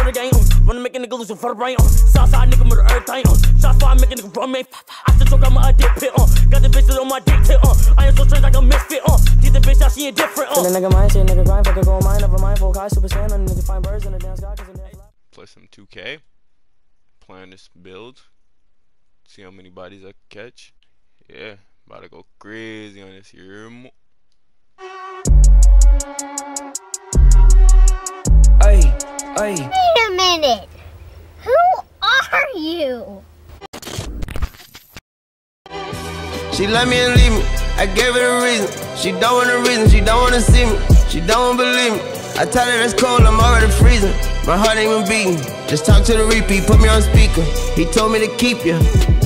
the game. Wanna make a nigga lose for the brain. Southside nigga murder everything. Shots fire, make a nigga run me. I still choke out my dick pit. Got the bitches on my dick tip. I am so strange like a misfit. Get the bitch out, she indifferent. The nigga mind, shit, nigga grind, fucking gold mine, never mindful, guy, super saiyan, nigga find birds in the damn sky, cause the damn Play some 2K. Plan this build. See how many bodies I can catch. Yeah, about to go crazy on this here. Hey, hey. Wait a minute. Who are you? She love me and leave me. I gave her a reason. She don't want a reason. She don't wanna see me. She don't believe me. I tell her it's cold. I'm already freezing. My heart ain't even beating. Just talk to the repeat. Put me on speaker. He told me to keep you.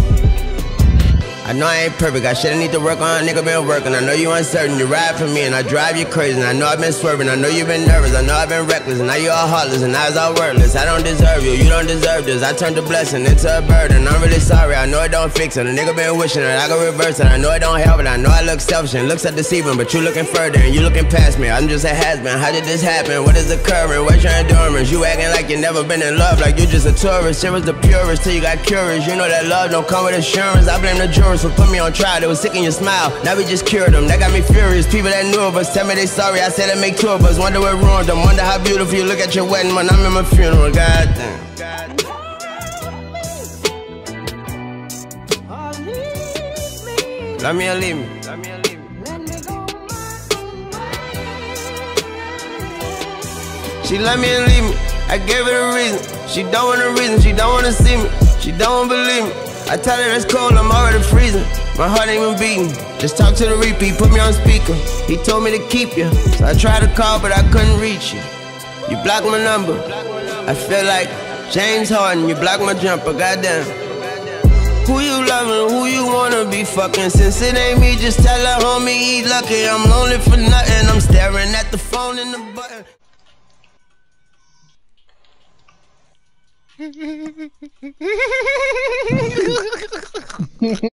I know I ain't perfect, I should've need to work on, nigga been working. I know you uncertain, you ride for me and I drive you crazy. And I know I've been swerving, I know you've been nervous. I know I've been reckless, and now you all heartless and now it's all worthless. I don't deserve you, you don't deserve this. I turned a blessing into a burden, I'm really sorry. I know it don't fix it, a nigga been wishing that I could reverse it. I know it don't help it, I know I look selfish and looks at deceiving. But you looking further and you looking past me. I'm just a has-been, how did this happen? What is occurring? What's your endurance? You acting like you never been in love, like you just a tourist. It was the purest till you got curious. You know that love don't come with assurance. I blame the jurors for putting me on trial. They was sick in your smile, now we just cured them. That got me furious. People that knew of us tell me they sorry. I said it make two of us. Wonder what ruined them. Wonder how beautiful you look at your wedding when I'm in my funeral. Goddamn. Love me or leave me. Love me or leave me. She love me and leave me. I gave her a reason. She don't want a reason. She don't wanna see me. She don't believe me. I tell her it's cold, I'm already freezing. My heart ain't even beating. Just talk to the repeat, put me on speaker. He told me to keep you, so I tried to call, but I couldn't reach you. You blocked my number. I feel like James Harden, you blocked my jumper, goddamn. Who you loving, who you wanna be fucking? Since it ain't me, just tell her homie he lucky. I'm lonely for nothing, I'm staring at the phone and the button.